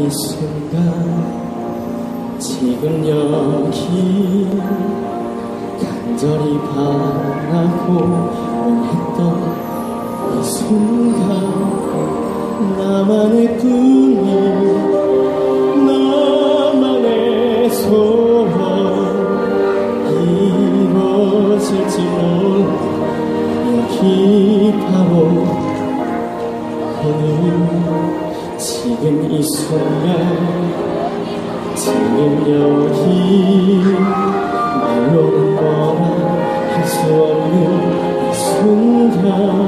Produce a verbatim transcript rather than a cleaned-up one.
이 순간 지금 여기 간절히 바라고 원했던 이 순간 나만의 꿈이 나만의 소원 이루어질지 몰라 여기 바로 오늘 지금 이 순간 지금 여기 말로는 뭐라 할 수 없는 이 순간